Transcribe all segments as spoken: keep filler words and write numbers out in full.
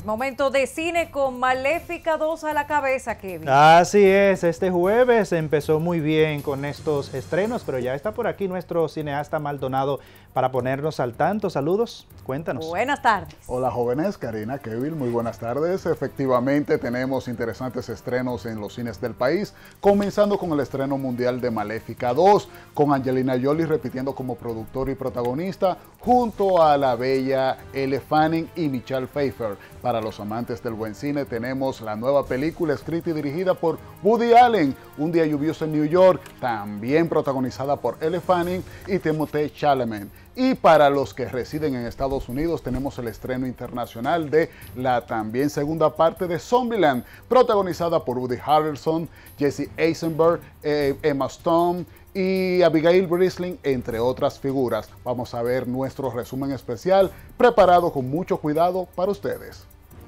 Momento de cine con Maléfica dos a la cabeza, Kevin. Así es, este jueves empezó muy bien con estos estrenos, pero ya está por aquí nuestro cineasta Maldonado para ponernos al tanto. Saludos, cuéntanos. Buenas tardes. Hola jóvenes, Karina, Kevin, muy buenas tardes. Efectivamente tenemos interesantes estrenos en los cines del país, comenzando con el estreno mundial de Maléfica dos, con Angelina Jolie repitiendo como productor y protagonista, junto a la bella Elle Fanning y Michelle Pfeiffer. Para los amantes del buen cine tenemos la nueva película escrita y dirigida por Woody Allen, Un día lluvioso en New York, también protagonizada por Elle Fanning y Timothée Chalamet. Y para los que residen en Estados Unidos tenemos el estreno internacional de la también segunda parte de Zombieland, protagonizada por Woody Harrelson, Jesse Eisenberg, eh, Emma Stone y Abigail Breslin, entre otras figuras. Vamos a ver nuestro resumen especial, preparado con mucho cuidado para ustedes.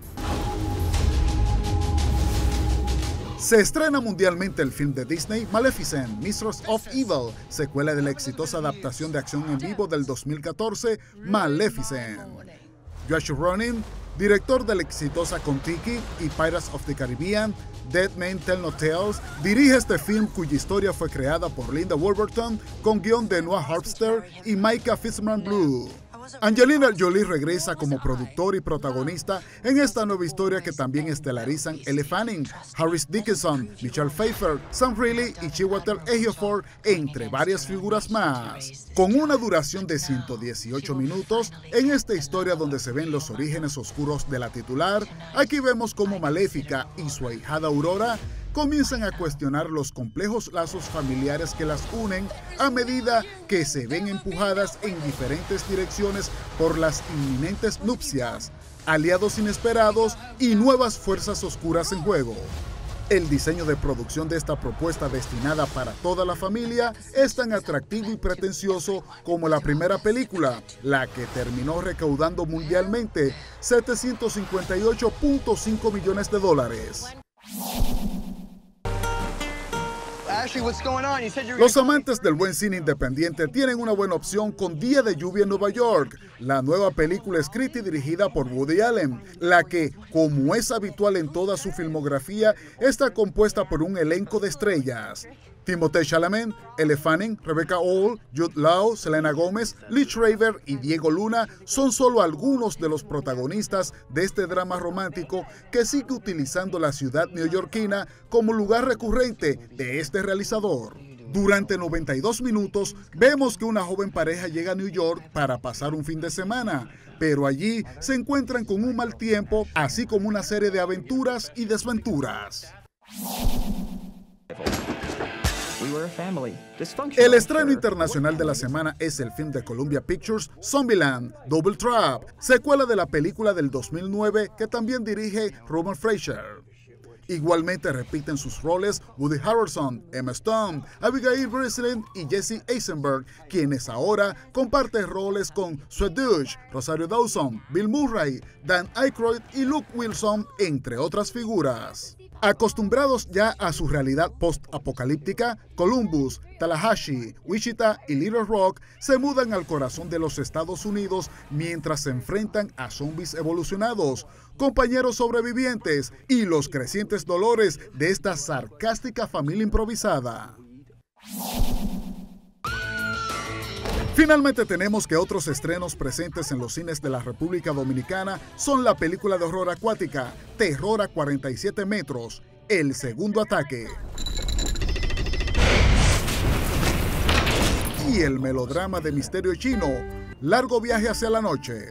Se estrena mundialmente el film de Disney Maleficent, Mistress of Evil, secuela de la exitosa adaptación de acción en vivo del dos mil catorce, Maleficent. Josh Brolin, director de la exitosa Kon-Tiki y Pirates of the Caribbean, Dead Men Tell No Tales, dirige este film cuya historia fue creada por Linda Wolverton con guión de Noah Harpster y Micah Fitzman-Blue. Angelina Jolie regresa como productor y protagonista en esta nueva historia que también estelarizan Elle Fanning, Harris Dickinson, Michelle Pfeiffer, Sam Riley y Chiwetel Ejiofor, entre varias figuras más. Con una duración de ciento dieciocho minutos, en esta historia donde se ven los orígenes oscuros de la titular, aquí vemos cómo Maléfica y su ahijada Aurora comienzan a cuestionar los complejos lazos familiares que las unen a medida que se ven empujadas en diferentes direcciones por las inminentes nupcias, aliados inesperados y nuevas fuerzas oscuras en juego. El diseño de producción de esta propuesta destinada para toda la familia es tan atractivo y pretencioso como la primera película, la que terminó recaudando mundialmente setecientos cincuenta y ocho punto cinco millones de dólares. Los amantes del buen cine independiente tienen una buena opción con Día de Lluvia en Nueva York, la nueva película escrita y dirigida por Woody Allen, la que, como es habitual en toda su filmografía, está compuesta por un elenco de estrellas. Timothée Chalamet, Elle Fanning, Rebecca Hall, Jude Law, Selena Gomez, Lee Schreiber y Diego Luna son solo algunos de los protagonistas de este drama romántico que sigue utilizando la ciudad neoyorquina como lugar recurrente de este realizador. Durante noventa y dos minutos vemos que una joven pareja llega a New York para pasar un fin de semana, pero allí se encuentran con un mal tiempo, así como una serie de aventuras y desventuras. El estreno internacional de la semana es el film de Columbia Pictures, Zombieland, Double Trap, secuela de la película del dos mil nueve que también dirige Roman Fraser. Igualmente repiten sus roles Woody Harrelson, Emma Stone, Abigail Breslin y Jesse Eisenberg, quienes ahora comparten roles con Sue Dutch, Rosario Dawson, Bill Murray, Dan Aykroyd y Luke Wilson, entre otras figuras. Acostumbrados ya a su realidad post-apocalíptica, Columbus, Tallahassee, Wichita y Little Rock se mudan al corazón de los Estados Unidos mientras se enfrentan a zombies evolucionados, compañeros sobrevivientes y los crecientes dolores de esta sarcástica familia improvisada. Finalmente tenemos que otros estrenos presentes en los cines de la República Dominicana son la película de horror acuática Terror a cuarenta y siete metros, El segundo ataque. Y el melodrama de misterio chino, Largo viaje hacia la noche.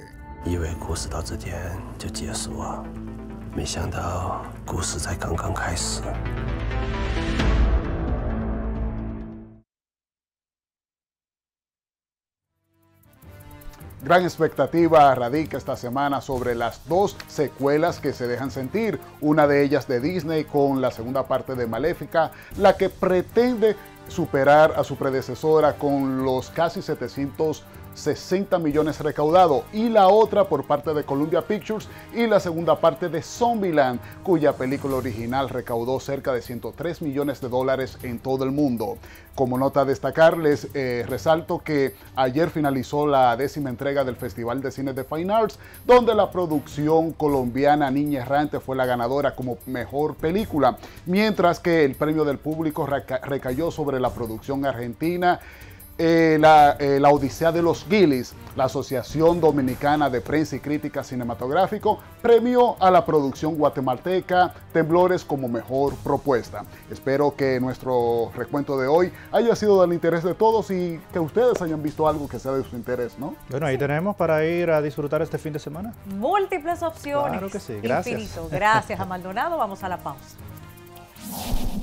Gran expectativa radica esta semana sobre las dos secuelas que se dejan sentir, una de ellas de Disney con la segunda parte de Maléfica, la que pretende superar a su predecesora con los casi setecientos sesenta millones recaudados, y la otra por parte de Columbia Pictures y la segunda parte de Zombieland, cuya película original recaudó cerca de ciento tres millones de dólares en todo el mundo. Como nota a destacar, les eh, resalto que ayer finalizó la décima entrega del Festival de Cine de Fine Arts, donde la producción colombiana Niña Errante fue la ganadora como mejor película, mientras que el premio del público reca recayó sobre la producción argentina Eh, la, eh, la Odisea de los Gilis. La Asociación Dominicana de Prensa y Crítica Cinematográfico premió a la producción guatemalteca Temblores como mejor propuesta. Espero que nuestro recuento de hoy haya sido del interés de todos y que ustedes hayan visto algo que sea de su interés, ¿no? Bueno, ahí tenemos para ir a disfrutar este fin de semana. Múltiples opciones. Claro que sí, gracias. Infinito. Gracias a Maldonado. Vamos a la pausa.